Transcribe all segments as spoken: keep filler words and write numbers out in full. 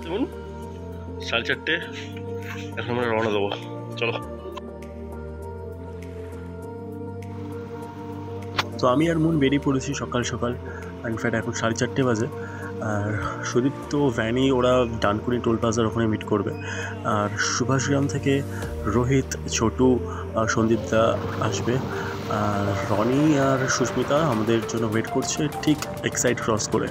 দেখুন সাড়ে চারটে, এখন আমরা রওনা দেবো। চলো। তো আমি আর মন বেরিয়ে পড়েছি সকাল সকাল। ইনফ্যাক্ট এখন সাড়ে চারটে বাজে। আর সুদীপ তো ভ্যানি ওরা ডানকুনি টোল প্লাজার ওখানে মিট করবে। আর সুভাষগ্রাম থেকে রোহিত, ছোটু, সন্দীপদা আসবে। আর রনি আর সুস্মিতা আমাদের জন্য ওয়েট করছে ঠিক এক্সাইড ক্রস করে।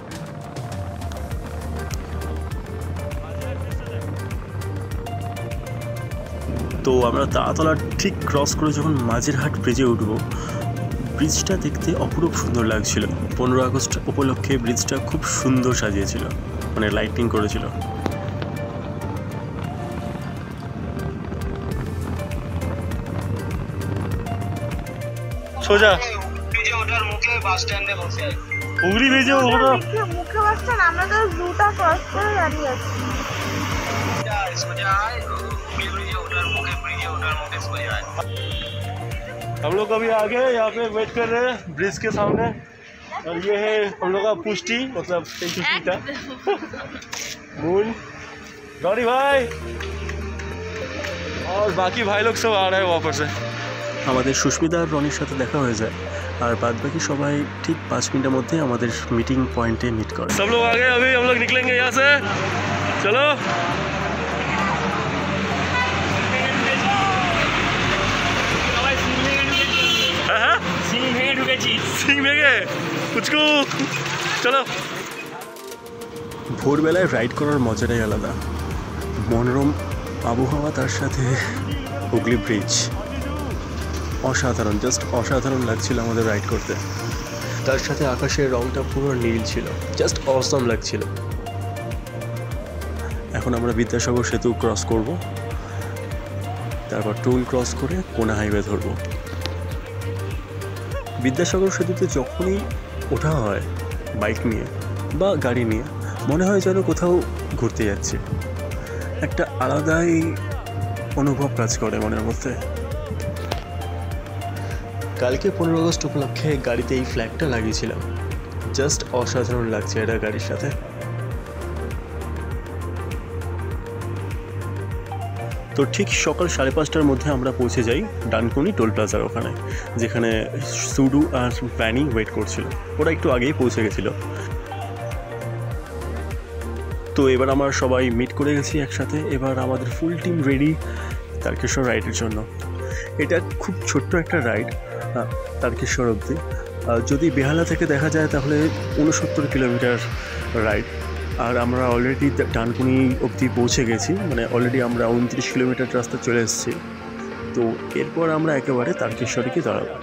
তো আমরা তারাতলা ঠিক ক্রস করে যখন মাঝেরহাট ব্রিজে উঠবো, ব্রিজটা দেখতে অপরূপ সুন্দর লাগছিল। পনেরো আগস্ট উপলক্ষে ব্রিজটা খুব সুন্দর সাজিয়েছিল, মানে লাইটিং করেছিল। সোজা ওঠার মুখে বাস স্ট্যান্ডে বসে আছি। উগলি ব্রিজে ওঠা মুখে বাস স্ট্যান্ড, আমরা তো দুটো ক্রস করে দাঁড়িয়ে আছি। সোজা उगली ब्रिज उधर मुके ब्रिज उधर मुके सो जाए। हम लोग अभी आगे यहाँ पे वेट कर रहे हैं ब्रिज के सामने। और ये है हम लोग का पुष्टि, मतलब सुष्मिता, मून, रॉनी भाई और बाकी भाई लोग सब आ रहे हैं वापस से। আমাদের সুস্মিতা আর রনির সাথে দেখা হয়ে যায়। আর বাদ বাকি সবাই ঠিক পাঁচ মিনিটের মধ্যে আমাদের মিটিং পয়েন্টে মিট করে। सब लोग आ गए, अभी हम लोग निकलेंगे यहाँ से। चलो। চলো। ভোরবেলায় রাইড করার মজাটাই আলাদা। মনোরম আবহাওয়া, তার সাথে হুগলি ব্রিজ, অসাধারণ, জাস্ট অসাধারণ লাগছিল আমাদের রাইড করতে। তার সাথে আকাশের রংটা পুরো নীল ছিল, জাস্ট অসম লাগছিল। এখন আমরা বিদ্যাসাগর সেতু ক্রস করব, তারপর টোল ক্রস করে কোনা হাইওয়ে ধরবো। বিদ্যাসাগর সেতুতে যখনই ওঠা হয় বাইক নিয়ে বা গাড়ি নিয়ে, মনে হয় যেন কোথাও ঘুরতে যাচ্ছে। একটা আলাদাই অনুভব কাজ করে মনের মধ্যে। কালকে পনেরো আগস্ট উপলক্ষে গাড়িতে এই ফ্ল্যাগটা লাগিয়েছিলাম, জাস্ট অসাধারণ লাগছে এটা গাড়ির সাথে। তো ঠিক সকাল সাড়ে পাঁচটার মধ্যে আমরা পৌঁছে যাই ডানকুনি টোল প্লাজার ওখানে, যেখানে সুডু আর ভ্যানি ওয়েট করছিল। ওরা একটু আগেই পৌঁছে গেছিলো। তো এবার আমরা সবাই মিট করে গেছি একসাথে। এবার আমাদের ফুল টিম রেডি তারকেশ্বর রাইডের জন্য। এটা খুব ছোট্ট একটা রাইড তারকেশ্বর অবধি। যদি বেহালা থেকে দেখা যায় তাহলে উনসত্তর কিলোমিটার রাইড। আর আমরা অলরেডি ডানকুনি অবধি পৌঁছে গেছি, মানে অলরেডি আমরা উনত্রিশ কিলোমিটার রাস্তা চলে এসেছি। তো এরপর আমরা একেবারে তারকেশ্বরে গিয়ে দাঁড়াবো।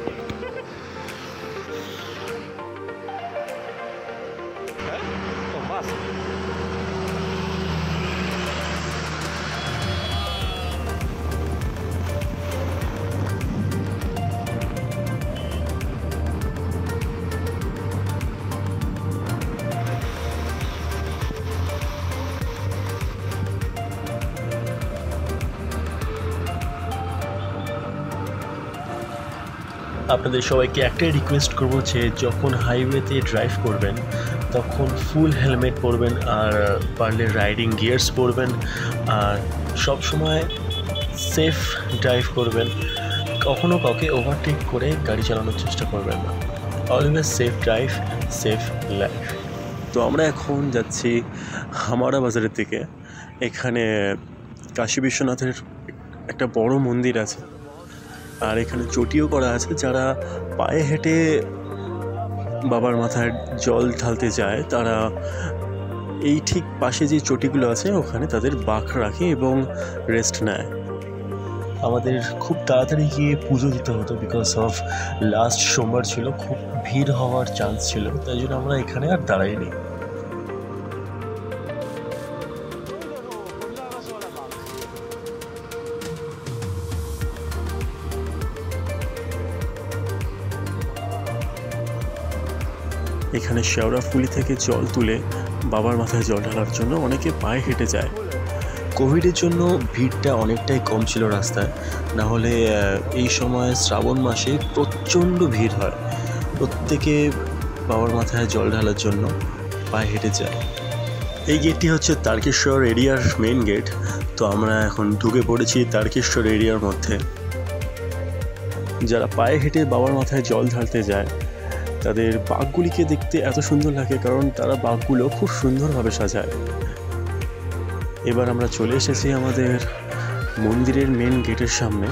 আপনাদের সবাইকে একটাই রিকোয়েস্ট করবো যে যখন হাইওয়েতে ড্রাইভ করবেন তখন ফুল হেলমেট পরবেন, আর পারলে রাইডিং গিয়ার্স পরবেন, আর সব সময় সেফ ড্রাইভ করবেন। কখনও কাউকে ওভারটেক করে গাড়ি চালানোর চেষ্টা করবেন না। Always safe drive, safe life. তো আমরা এখন যাচ্ছি হামারা বাজারের দিকে। এখানে কাশী বিশ্বনাথের একটা বড় মন্দির আছে, আর এখানে চটিও করা আছে। যারা পায়ে হেঁটে বাবার মাথায় জল ঢালতে যায় তারা এই ঠিক পাশে যে চটিগুলো আছে ওখানে তাদের বাঁক রাখে এবং রেস্ট নেয়। আমাদের খুব তাড়াতাড়ি গিয়ে পুজো দিতে হতো, বিকজ অফ লাস্ট সোমবার ছিল, খুব ভিড় হওয়ার চান্স ছিল, তাই জন্য আমরা এখানে আর দাঁড়াইনি। এখানে শেওড়াফুলি থেকে জল তুলে বাবার মাথায় জল ঢালার জন্য অনেকে পায়ে হেঁটে যায়। কোভিডের জন্য ভিড়টা অনেকটাই কম ছিল রাস্তায়, না হলে এই সময় শ্রাবণ মাসে প্রচণ্ড ভিড় হয়। প্রত্যেকে বাবার মাথায় জল ঢালার জন্য পায়ে হেঁটে যায়। এই গেটটি হচ্ছে তারকেশ্বর এরিয়ার মেইন গেট। তো আমরা এখন ঢুকে পড়েছি তারকেশ্বর এরিয়ার মধ্যে। যারা পায়ে হেঁটে বাবার মাথায় জল ঢালতে যায় তাদের বাঘগুলিকে দেখতে এত সুন্দর লাগে, কারণ তারা বাঘগুলো খুব সুন্দরভাবে সাজায়। এবার আমরা চলে এসেছি আমাদের মন্দিরের মেন গেটের সামনে।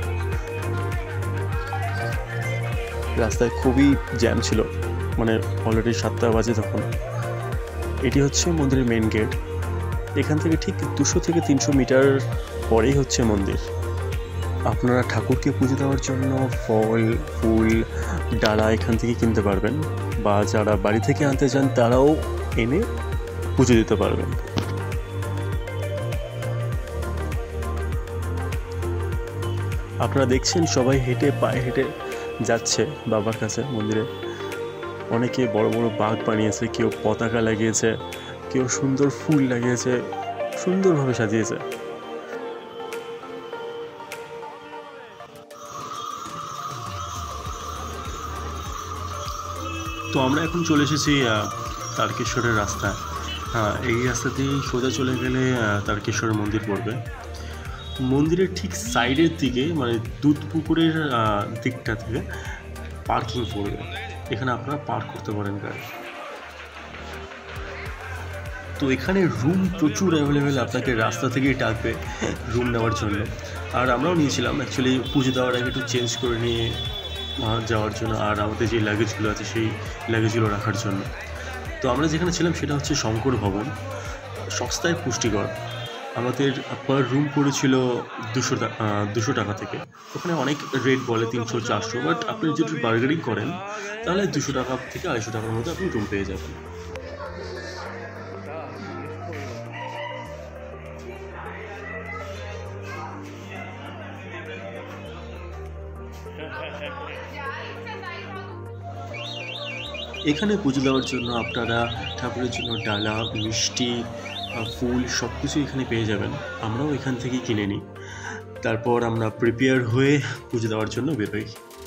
রাস্তায় খুবই জ্যাম ছিল, মানে অলরেডি সাতটা বাজে তখন। এটি হচ্ছে মন্দিরের মেন গেট। এখান থেকে ঠিক দুশো থেকে তিনশো মিটার পরেই হচ্ছে মন্দির। আপনারা ঠাকুরকে পুজো দেওয়ার জন্য ফল, ফুল, ডালা এখান থেকে কিনতে পারবেন, বা যারা বাড়ি থেকে আনতে চান তারাও এনে পুজো দিতে পারবেন। আপনারা দেখছেন সবাই হেঁটে পায়ে হেঁটে যাচ্ছে বাবার কাছে মন্দিরে। অনেকে বড় বড় বাঘ বানিয়েছে, কেউ পতাকা লাগিয়েছে, কেউ সুন্দর ফুল লাগিয়েছে, সুন্দরভাবে সাজিয়েছে। তো আমরা এখন চলে এসেছি তারকেশ্বরের রাস্তায়। হ্যাঁ, এই রাস্তাতেই সোজা চলে গেলে তারকেশ্বরের মন্দির পড়বে। মন্দিরের ঠিক সাইডের দিকে, মানে দুধ পুকুরের দিকটা থেকে পার্কিং পড়বে। এখানে আপনারা পার্ক করতে পারেন গাড়ি। তো এখানে রুম প্রচুর অ্যাভেলেবেল, আপনাকে রাস্তা থেকেই ডাকবে রুম নেওয়ার জন্য। আর আমরাও নিয়েছিলাম অ্যাকচুয়ালি পুজো দেওয়ার আগে একটু চেঞ্জ করে নিয়ে যাওয়ার জন্য, আর আমাদের যে লাগেজগুলো আছে সেই লাগেজগুলো রাখার জন্য। তো আমরা যেখানে ছিলাম সেটা হচ্ছে শঙ্কর ভবন, সস্তায় পুষ্টিকর। আমাদের পার রুম পড়েছিল দুশো দুশো টাকা থেকে। ওখানে অনেক রেট বলে তিনশো চারশো, বাট আপনি যদি বার্গেনিং করেন তাহলে দুশো টাকা থেকে আড়াইশো টাকার মধ্যে আপনি রুম পেয়ে যাবেন। এখানে পুজো দেওয়ার জন্য আপনারা ঠাকুরের জন্য ডালা, মিষ্টি, ফুল সব কিছু এখানে পেয়ে যাবেন। আমরাও এখান থেকেই কিনে নিই। তারপর আমরা প্রিপেয়ার হয়ে পুজো দেওয়ার জন্য বেরোই।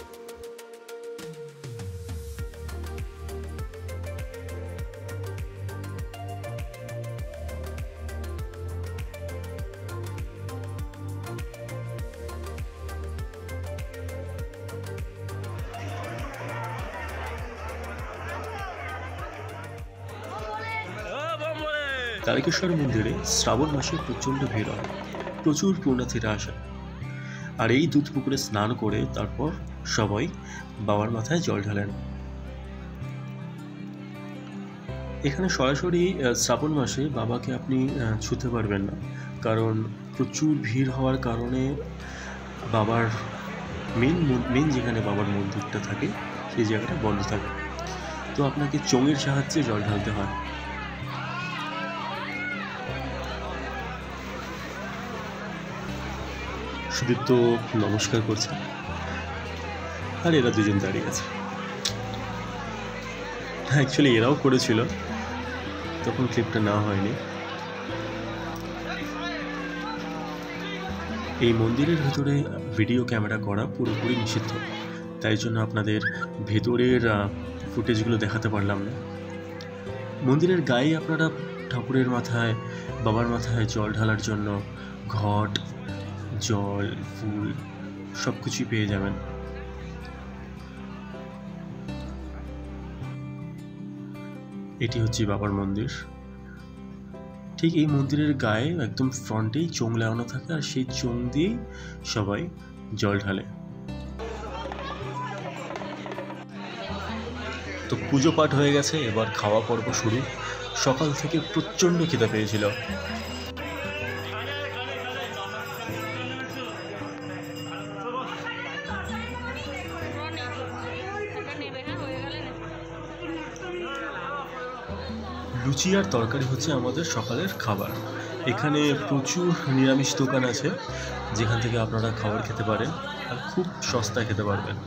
তারকেশ্বর মন্দিরে শ্রাবণ মাসে প্রচণ্ড ভিড় হয়, প্রচুর পুণ্যার্থীরা আসে। আর এই দুধ পুকুরে স্নান করে তারপর সবাই বাবার মাথায় জল ঢালেন। এখানে সরাসরি শ্রাবণ মাসে বাবাকে আপনি ছুঁতে পারবেন না, কারণ প্রচুর ভিড় হওয়ার কারণে বাবার মেন মেন যেখানে বাবার মন্দিরটা থাকে সেই জায়গাটা বন্ধ থাকে। তো আপনাকে চোঙের সাহায্যে জল ঢালতে হয়। সুদীপ্ত নমস্কার করছে, আর এরা দুজন দাঁড়িয়ে আছে। হ্যাঁ, অ্যাকচুয়ালি এরাও করেছিল, তখন ক্লিপটা নেওয়া হয়নি। এই মন্দিরের ভেতরে ভিডিও ক্যামেরা করা পুরোপুরি নিষিদ্ধ, তাই জন্য আপনাদের ভেতরের ফুটেজগুলো দেখাতে পারলাম না। মন্দিরের গায়ে আপনারা ঠাকুরের মাথায়, বাবার মাথায় জল ঢালার জন্য ঘট, জল, ফুল সব কিছুই পেয়ে যাবেন। এটি হচ্ছে বাবার মন্দির। ঠিক এই মন্দিরের গায়ে একদম ফ্রন্টেই চোঙ লাগানো থাকে, আর সেই চোঙ দিয়েই সবাই জল ঢালে। তো পুজো পাঠ হয়ে গেছে, এবার খাওয়া পর্ব শুরু। সকাল থেকে প্রচণ্ড খিদে পেয়েছিল। লুচি আর তরকারি হচ্ছে আমাদের সকালের খাবার। এখানে প্রচুর নিরামিষ দোকান আছে যেখান থেকে আপনারা খাবার খেতে পারেন, আর খুব সস্তায় খেতে পারবেন।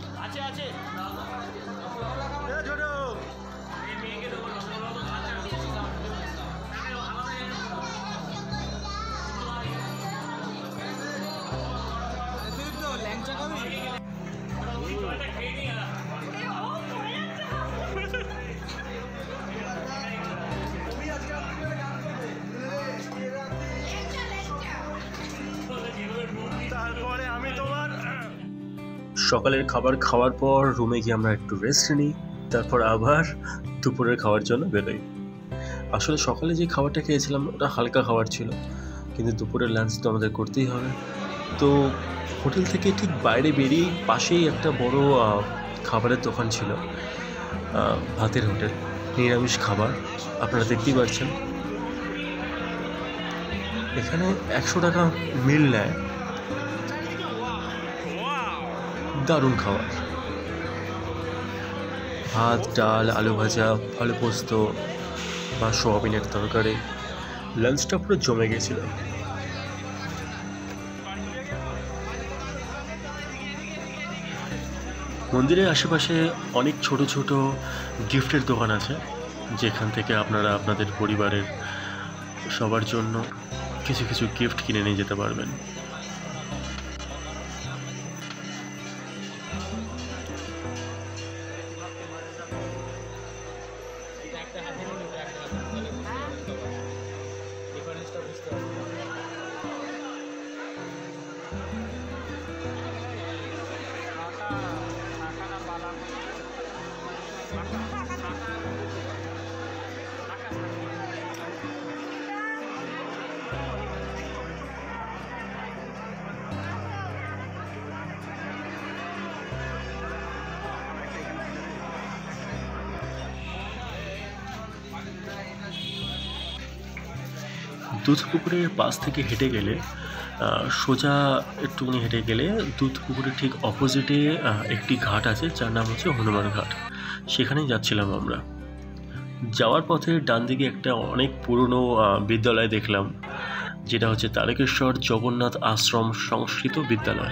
সকালের খাবার খাওয়ার পর রুমে গিয়ে আমরা একটু রেস্ট নিই, তারপর আবার দুপুরের খাওয়ার জন্য বেরোই। আসলে সকালে যে খাবারটা খেয়েছিলাম ওটা হালকা খাবার ছিল, কিন্তু দুপুরের লাঞ্চ তো আমাদের করতেই হবে। তো হোটেল থেকে ঠিক বাইরে বেরিয়ে পাশেই একটা বড় খাবারের দোকান ছিল, ভাতের হোটেল, নিরামিষ খাবার। আপনারা দেখতেই পাচ্ছেন এখানে একশো টাকা মিল নেয়, দারুণ খাবার, ভাত, ডাল, আলু ভাজা, আলু পোস্ত বা সোয়াবিনের তরকারি। লাঞ্চটা পুরো জমে গেছিল। মন্দিরের আশেপাশে অনেক ছোট ছোট গিফটের দোকান আছে, যেখান থেকে আপনারা আপনাদের পরিবারের সবার জন্য কিছু কিছু গিফট কিনে নিয়ে যেতে পারবেন। দুধ পুকুরের পাশ থেকে হেঁটে গেলে সোজা একটুখানি হেঁটে গেলে দুধ পুকুরের ঠিক অপোজিটে একটি ঘাট আছে, যার নাম হচ্ছে হনুমান ঘাট। সেখানেই যাচ্ছিলাম আমরা। যাওয়ার পথে ডান দিকে একটা অনেক পুরনো বিদ্যালয় দেখলাম, যেটা হচ্ছে তারকেশ্বর জগন্নাথ আশ্রম সংস্কৃত বিদ্যালয়।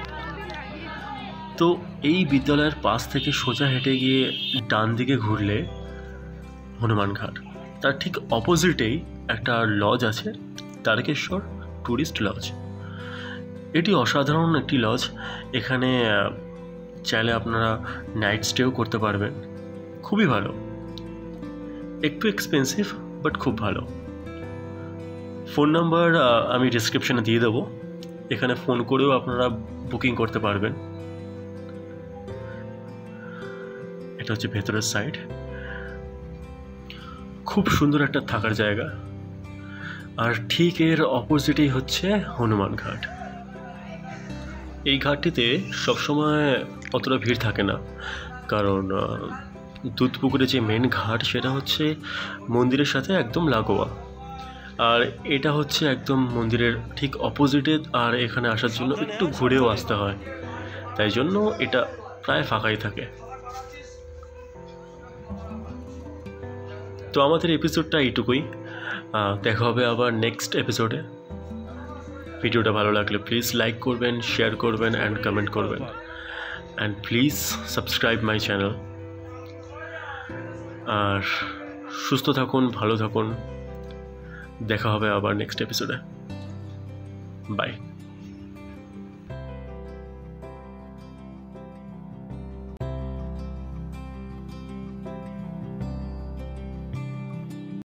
তো এই বিদ্যালয়ের পাশ থেকে সোজা হেঁটে গিয়ে ডান দিকে ঘুরলে হনুমান ঘাট, তার ঠিক অপোজিটেই একটা লজ আছে, তারকেশ্বর ট্যুরিস্ট লজ। এটি অসাধারণ একটি লজ। এখানে চাইলে আপনারা নাইট স্টেও করতে পারবেন, খুবই ভালো, একটু এক্সপেন্সিভ বাট খুব ভালো। ফোন নাম্বার আমি ডিসক্রিপশনে দিয়ে দেবো, এখানে ফোন করেও আপনারা বুকিং করতে পারবেন। এটা হচ্ছে ভেতরের সাইড, খুব সুন্দর একটা থাকার জায়গা। আর ঠিক এর অপোজিটেই হচ্ছে হনুমান ঘাট। এই ঘাটটিতে সবসময় অতটা ভিড় থাকে না, কারণ দুধ পুকুরে যে মেন ঘাট সেটা হচ্ছে মন্দিরের সাথে একদম লাগোয়া, আর এটা হচ্ছে একদম মন্দিরের ঠিক অপোজিটে। আর এখানে আসার জন্য একটু ঘুরেও আসতে হয়, তাই জন্য এটা প্রায় ফাঁকাই থাকে। তো আমাদের এপিসোডটা এইটুকুই, দেখা হবে আবার নেক্সট এপিসোডে। ভিডিওটা ভালো লাগলে প্লিজ লাইক করবেন, শেয়ার করবেন অ্যান্ড কমেন্ট করবেন, and please subscribe my channel. আর সুস্থ থাকুন, ভালো থাকুন, দেখা হবে আবার নেক্সট এপিসোডে। বাই।